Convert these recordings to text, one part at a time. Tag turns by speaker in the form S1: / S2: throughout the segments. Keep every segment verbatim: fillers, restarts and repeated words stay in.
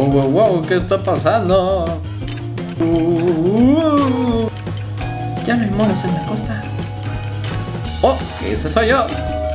S1: wow, wow, ¿qué está pasando? Uh, uh, uh. Ya no hay monos en la costa. Oh, ese soy yo.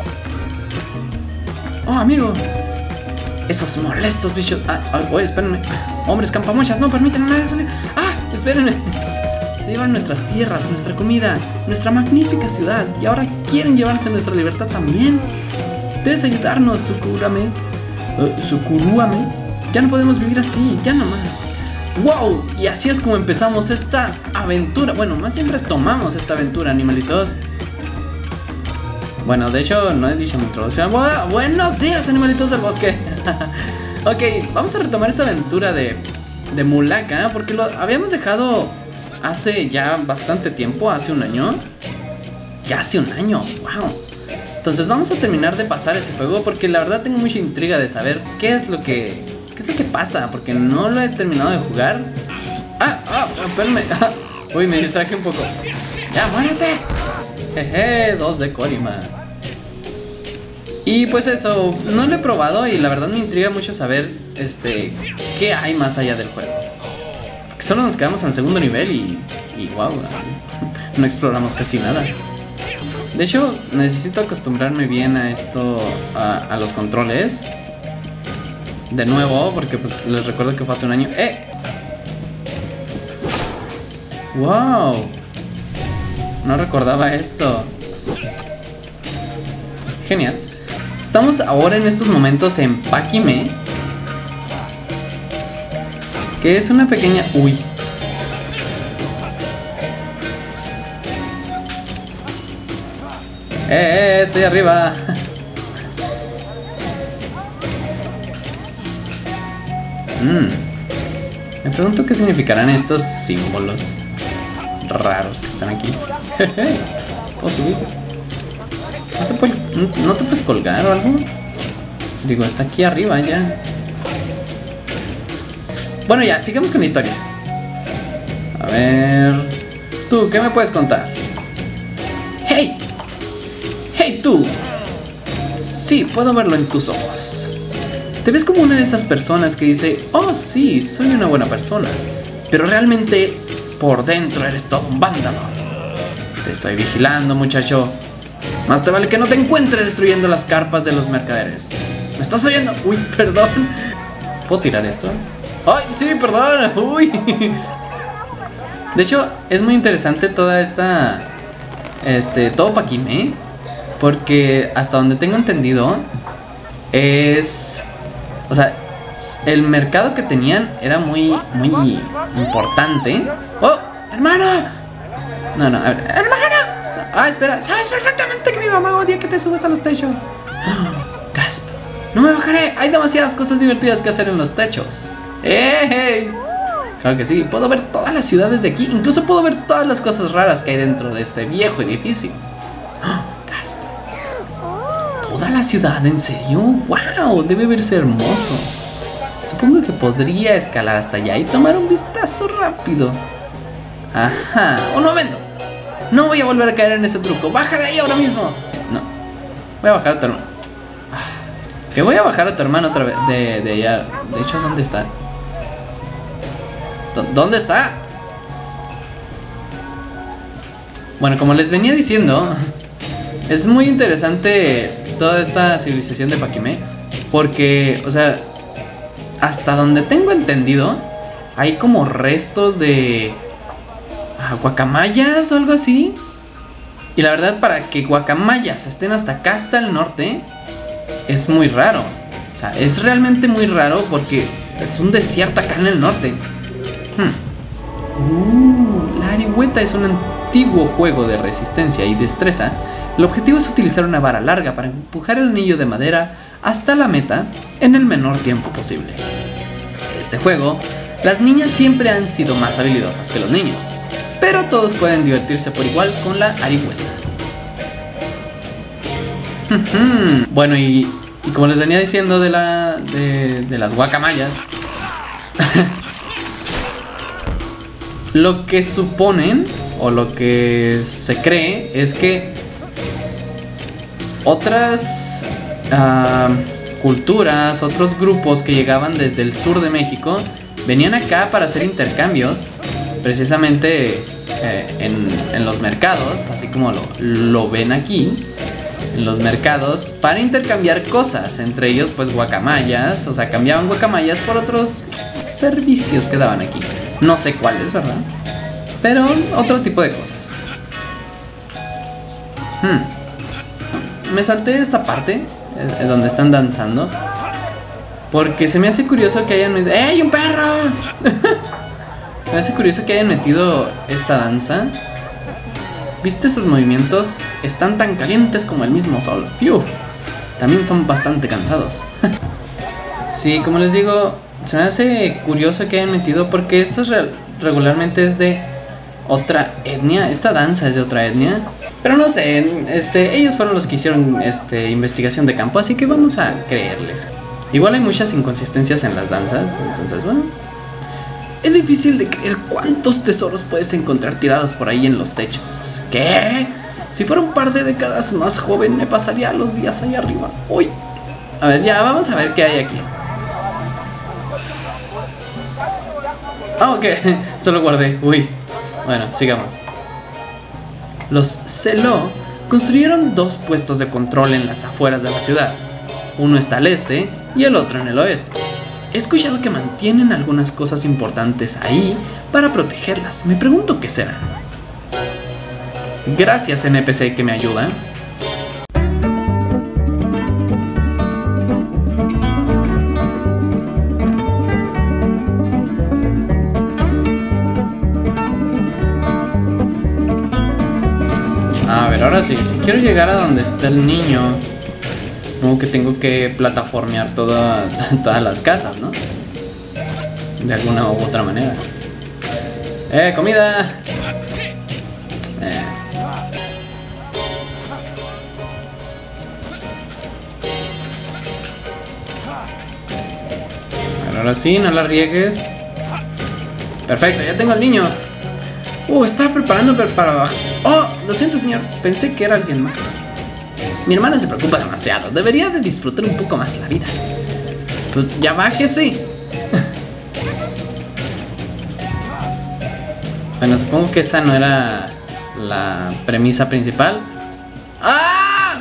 S1: Oh, amigo. Esos molestos bichos. Ah, ah, oye, espérenme. Hombres campamuchas, no permiten a nadie salir. Ah, espérenme. Se llevan nuestras tierras, nuestra comida, nuestra magnífica ciudad. Y ahora quieren llevarse nuestra libertad también. Debes ayudarnos, Sukurame. Uh, Sukuruame. Ya no podemos vivir así, ya no más. ¡Wow! Y así es como empezamos esta aventura. Bueno, más bien retomamos esta aventura, animalitos. Bueno, de hecho, no he dicho mi introducción. Bu- Buenos días, animalitos del bosque. Ok, vamos a retomar esta aventura de, de Mulaka, porque lo habíamos dejado hace ya bastante tiempo, hace un año. Ya hace un año, wow. Entonces vamos a terminar de pasar este juego, porque la verdad tengo mucha intriga de saber qué es lo que... ¿Qué es lo que pasa? Porque no lo he terminado de jugar. Ah, ah, espérame. Uy, me distraje un poco. ¡Ya, muérete! Jeje, dos de Korima. Y pues eso, no lo he probado y la verdad me intriga mucho saber este qué hay más allá del juego. Porque solo nos quedamos en el segundo nivel y, y wow, no exploramos casi nada. De hecho, necesito acostumbrarme bien a esto, a, a los controles. De nuevo, porque pues les recuerdo que fue hace un año. ¡Eh! ¡Wow! No recordaba esto. Genial. Estamos ahora en estos momentos en Pakime, que es una pequeña... Uy. ¡Eh, eh! Estoy arriba. Mm. Me pregunto qué significarán estos símbolos raros que están aquí. ¿Puedo subir? ¿No te, puede, no, ¿No te puedes colgar o algo? Digo, está aquí arriba ya. Bueno, ya, sigamos con la historia. A ver... Tú, ¿qué me puedes contar? ¡Hey! ¡Hey, tú! Sí, puedo verlo en tus ojos. Te ves como una de esas personas que dice, oh sí, soy una buena persona, pero realmente por dentro eres todo un vándalo. Te estoy vigilando, muchacho. Más te vale que no te encuentres destruyendo las carpas de los mercaderes. ¿Me estás oyendo? Uy, perdón. ¿Puedo tirar esto? ¡Ay, sí, perdón! ¡Uy! De hecho, es muy interesante toda esta... Este, todo Pakime, porque hasta donde tengo entendido es... O sea, el mercado que tenían era muy, muy importante. ¡Oh! ¡Hermana! No, no, a ver, ¡hermana! Ah, espera, sabes perfectamente que mi mamá odia que te subas a los techos. Gasp. No me bajaré, hay demasiadas cosas divertidas que hacer en los techos. ¡Ey! Claro que sí, puedo ver todas las ciudades de aquí. Incluso puedo ver todas las cosas raras que hay dentro de este viejo edificio. Gasp. ¿Toda la ciudad? ¿En serio? ¡Wow! Debe verse hermoso. Supongo que podría escalar hasta allá y tomar un vistazo rápido. Ajá. ¡Un momento! No voy a volver a caer en ese truco. ¡Baja de ahí ahora mismo! No. Voy a bajar a tu hermano. Que voy a bajar a tu hermano otra vez. De, de allá. De hecho, ¿dónde está? ¿Dónde está? Bueno, como les venía diciendo, es muy interesante toda esta civilización de Pakime, porque, o sea, hasta donde tengo entendido, hay como restos de ah, guacamayas o algo así. Y la verdad, para que guacamayas estén hasta acá, hasta el norte, es muy raro. O sea, es realmente muy raro porque es un desierto acá en el norte. Hmm. Uh, la arihueta es un antiguo juego de resistencia y destreza. El objetivo es utilizar una vara larga para empujar el anillo de madera hasta la meta en el menor tiempo posible. En este juego, las niñas siempre han sido más habilidosas que los niños, pero todos pueden divertirse por igual con la arihueta. Bueno, y, y como les venía diciendo de, la, de, de las guacamayas, lo que suponen o lo que se cree es que otras uh, culturas, otros grupos que llegaban desde el sur de México, venían acá para hacer intercambios, precisamente eh, en, en los mercados, así como lo, lo ven aquí, en los mercados, para intercambiar cosas, entre ellos pues guacamayas, o sea, cambiaban guacamayas por otros servicios que daban aquí. No sé cuáles, ¿verdad? Pero otro tipo de cosas. Hmm. Me salté esta parte, es donde están danzando, porque se me hace curioso que hayan metido... ¡Eh, hay un perro! Se me hace curioso que hayan metido esta danza. ¿Viste esos movimientos? Están tan calientes como el mismo sol. ¡Fiu! También son bastante cansados. Sí, como les digo, se me hace curioso que hayan metido, porque esto es re regularmente es de otra etnia. Esta danza es de otra etnia. Pero no sé, este, ellos fueron los que hicieron este, investigación de campo, así que vamos a creerles. Igual hay muchas inconsistencias en las danzas, entonces bueno. Es difícil de creer cuántos tesoros puedes encontrar tirados por ahí en los techos. ¿Qué? Si fuera un par de décadas más joven, me pasaría los días ahí arriba. Uy. A ver, ya, vamos a ver qué hay aquí. Ah, ok. Solo guardé. Uy. Bueno, sigamos. Los Celó construyeron dos puestos de control en las afueras de la ciudad. Uno está al este y el otro en el oeste. He escuchado que mantienen algunas cosas importantes ahí para protegerlas. Me pregunto qué serán. Gracias, N P C que me ayuda. A ver, ahora sí, si quiero llegar a donde está el niño, supongo que tengo que plataformear toda, todas las casas, ¿no? De alguna u otra manera. ¡Eh, comida! Eh. Pero ahora sí, no la riegues. Perfecto, ya tengo al niño. Uh, estaba preparando para bajar. Oh, lo siento, señor. Pensé que era alguien más. Mi hermana se preocupa demasiado. Debería de disfrutar un poco más la vida. Pues ya bájese. Bueno, supongo que esa no era la premisa principal. ¡Ah!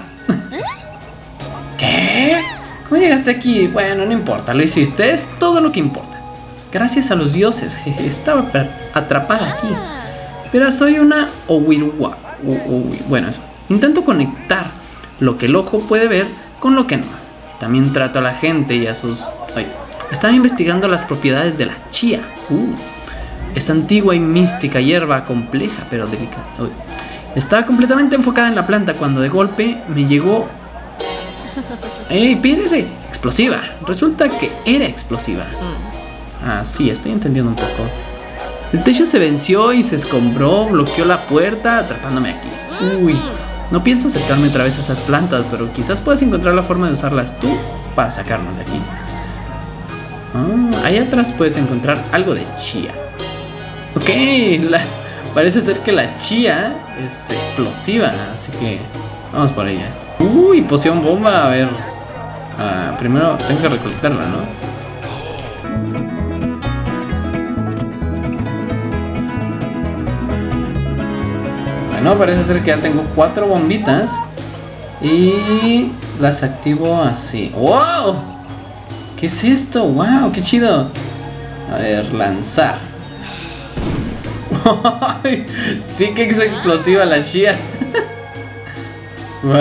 S1: ¿Qué? ¿Cómo llegaste aquí? Bueno, no importa, lo hiciste. Es todo lo que importa. Gracias a los dioses. Jeje, estaba atrapada aquí. Pero soy una Owiruwa. Bueno, eso. Intento conectar lo que el ojo puede ver con lo que no. También trato a la gente y a sus... Ay, estaba investigando las propiedades de la chía. Uh, esta antigua y mística hierba compleja pero delicada. Uy. Estaba completamente enfocada en la planta cuando de golpe me llegó... ¡Ey, pírese! Explosiva. Resulta que era explosiva. Ah, sí, estoy entendiendo un poco. El techo se venció y se escombró, bloqueó la puerta, atrapándome aquí. Uy, no pienso acercarme otra vez a esas plantas, pero quizás puedas encontrar la forma de usarlas tú para sacarnos de aquí. Ah, ahí atrás puedes encontrar algo de chía. Ok, la, parece ser que la chía es explosiva, así que vamos por ella. Uy, poción bomba, a ver. Ah, primero tengo que recolectarla, ¿no? No, parece ser que ya tengo cuatro bombitas y las activo así. ¡Wow! ¿Qué es esto? ¡Wow! ¡Qué chido! A ver, lanzar. Sí que es explosiva la chía. ¡Wow!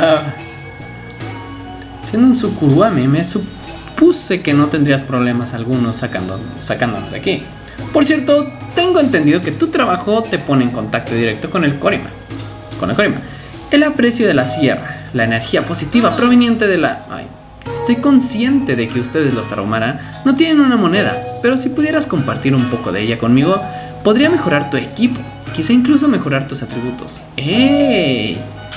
S1: Siendo un Sukuruame, me supuse que no tendrías problemas algunos sacando, sacándonos de aquí. Por cierto, tengo entendido que tu trabajo te pone en contacto directo con el Korima. Con el Korima. El aprecio de la sierra, la energía positiva proveniente de la... Ay, estoy consciente de que ustedes, los Tarahumara, no tienen una moneda, pero si pudieras compartir un poco de ella conmigo, podría mejorar tu equipo, quizá incluso mejorar tus atributos. ¡Ey!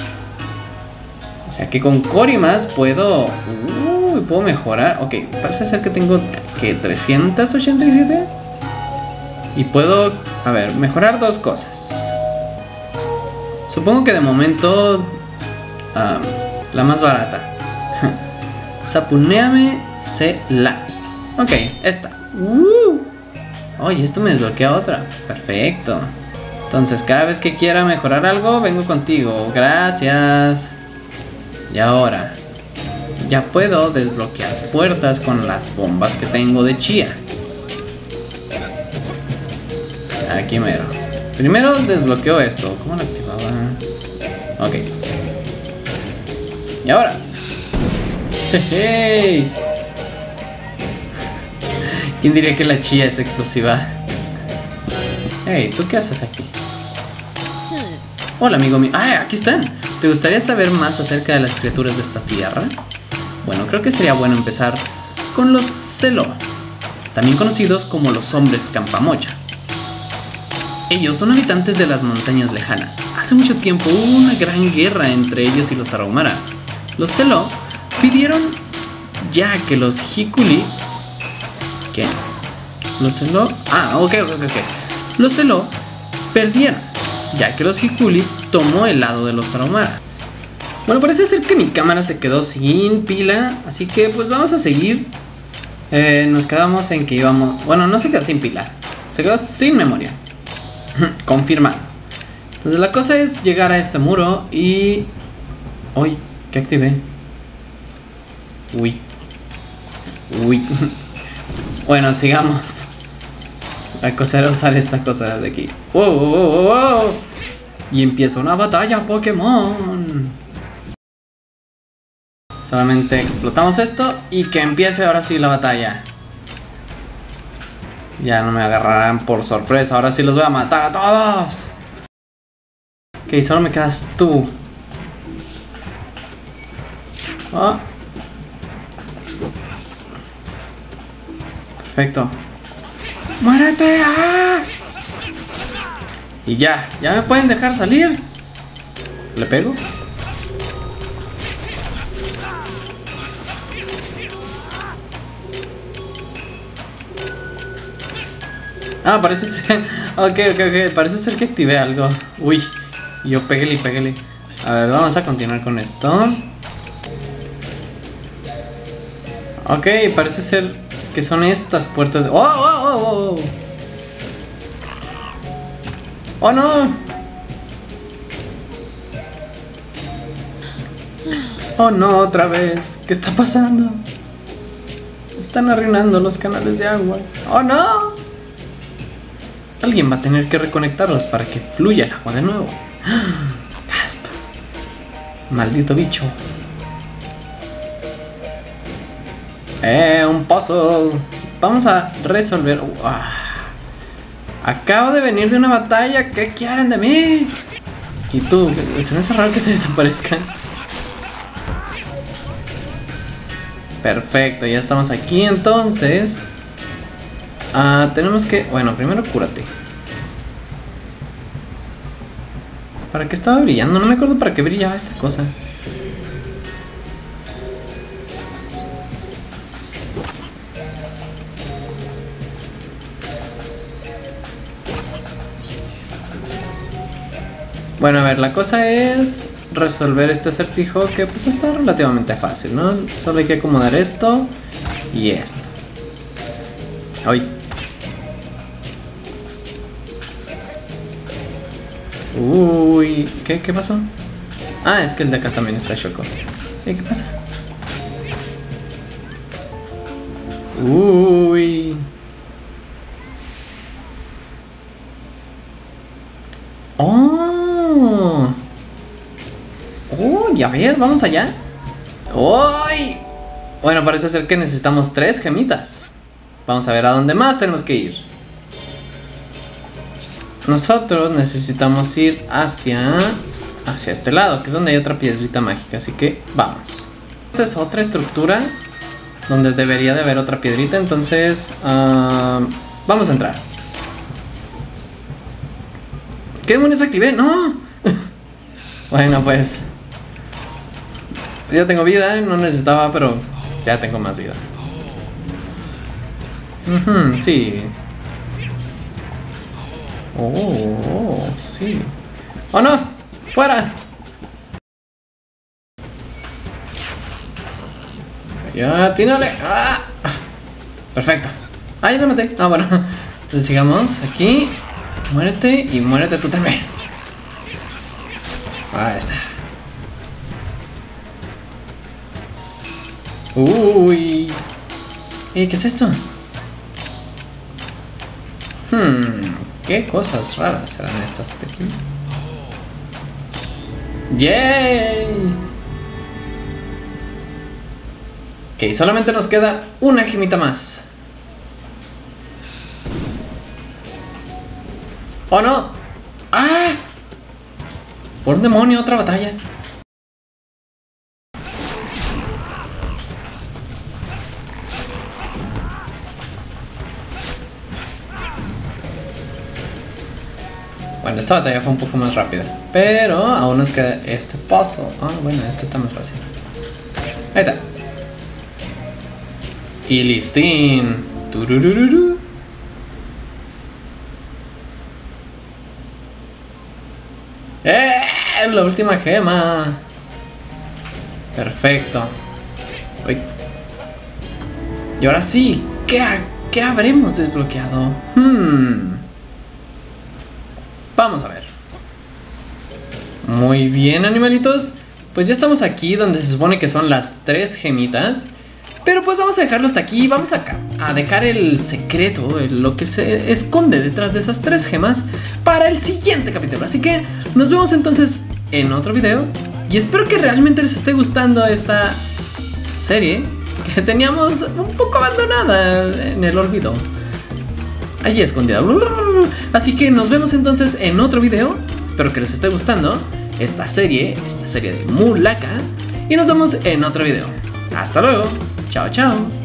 S1: O sea que con Korimas puedo... Uh, puedo mejorar... Ok, parece ser que tengo... ¿Qué? ¿trescientos ochenta y siete? Y puedo... A ver, mejorar dos cosas. Supongo que de momento... Um, la más barata. Sapuneame se la. Ok, esta. Uh. Oye, esto me desbloquea otra. Perfecto. Entonces, cada vez que quiera mejorar algo, vengo contigo. Gracias. Y ahora, ya puedo desbloquear puertas con las bombas que tengo de chía. Aquí mero. Primero desbloqueo esto. ¿Cómo lo activaba? Ok. Y ahora. ¡Hey! ¿Quién diría que la chía es explosiva? Hey, ¿tú qué haces aquí? Hola, amigo mío. ¡Ah, aquí están! ¿Te gustaría saber más acerca de las criaturas de esta tierra? Bueno, creo que sería bueno empezar con los Celo, también conocidos como los hombres Campamocha. Ellos son habitantes de las montañas lejanas. Hace mucho tiempo hubo una gran guerra entre ellos y los Tarahumara. Los Celo pidieron ya que los Hikuli... ¿Qué? Los Celo... Ah, ok, ok, ok. Los Celo perdieron, ya que los Hikuli tomó el lado de los Tarahumara. Bueno, parece ser que mi cámara se quedó sin pila, así que pues vamos a seguir. Eh, nos quedamos en que íbamos... Bueno, no se quedó sin pila, se quedó sin memoria. Confirmado. Entonces la cosa es llegar a este muro y... Uy, ¿qué activé? Uy. Uy. Bueno, sigamos. La cosa era usar esta cosa de aquí. ¡Wow, wow, wow, wow! Y empieza una batalla Pokémon. Solamente explotamos esto y que empiece ahora sí la batalla. Ya no me agarrarán por sorpresa. Ahora sí los voy a matar a todos. Ok, solo me quedas tú. Oh. Perfecto. ¡Muérete! ¡Ah! Y ya, ya me pueden dejar salir. ¿Le pego? Ah, parece ser... Ok, ok, ok. Parece ser que activé algo. Uy. Y yo péguele y péguele. A ver, vamos a continuar con esto. Ok, parece ser que son estas puertas. ¡Oh, oh, oh, oh! ¡Oh, no! ¡Oh, no! Otra vez. ¿Qué está pasando? Están arruinando los canales de agua. ¡Oh, no! Alguien va a tener que reconectarlos para que fluya el agua de nuevo. ¡Gasp! Maldito bicho. Eh, un puzzle. Vamos a resolver. Uh, acabo de venir de una batalla. ¿Qué quieren de mí? Y tú, se me hace raro que se desaparezcan. Perfecto, ya estamos aquí entonces. Uh, tenemos que... Bueno, primero cúrate. ¿Para qué estaba brillando? No me acuerdo para qué brillaba esta cosa. Bueno, a ver, la cosa es resolver este acertijo que pues está relativamente fácil, ¿no? Solo hay que acomodar esto y esto. ¡Ay! Uy, ¿qué, qué pasó? Ah, es que el de acá también está choco. ¿Qué, qué pasa? Uy. Oh. Oh, y a ver, vamos allá. ¡Uy! Bueno, parece ser que necesitamos tres gemitas. Vamos a ver a dónde más tenemos que ir. Nosotros necesitamos ir hacia hacia este lado, que es donde hay otra piedrita mágica, así que vamos. Esta es otra estructura donde debería de haber otra piedrita, entonces uh, vamos a entrar. ¿Qué demonios activé? ¡No! Bueno, pues yo tengo vida, no necesitaba, pero ya tengo más vida. Uh-huh, sí. Oh, oh, sí. ¡Oh, no! ¡Fuera! Ya, tírale. Ah, perfecto. Ah, ya lo maté. Ah, bueno. Entonces sigamos aquí. Muérete y muérete tú también. Ahí está. Uy. Eh, ¿qué es esto? Hmm. ¿Qué cosas raras serán estas de aquí? ¡Yay! Ok, solamente nos queda una gemita más. ¡Oh, no! ¡Ah! ¡Por un demonio, otra batalla! Bueno, esta batalla fue un poco más rápida, pero aún nos queda este puzzle. Ah, bueno, este está más fácil. Ahí está. Y listín. Tururururu. ¡Eh! La última gema. Perfecto. Uy. Y ahora sí, ¿qué, ha ¿qué habremos desbloqueado? Hmm. Vamos a ver. Muy bien, animalitos. Pues ya estamos aquí donde se supone que son las tres gemitas. Pero pues vamos a dejarlo hasta aquí. Vamos acá a dejar el secreto, lo que se esconde detrás de esas tres gemas, para el siguiente capítulo. Así que nos vemos entonces en otro video. Y espero que realmente les esté gustando esta serie que teníamos un poco abandonada en el olvido. Allí escondida. Así que nos vemos entonces en otro video. Espero que les esté gustando esta serie, esta serie de Mulaka. Y nos vemos en otro video. Hasta luego. Chao, chao.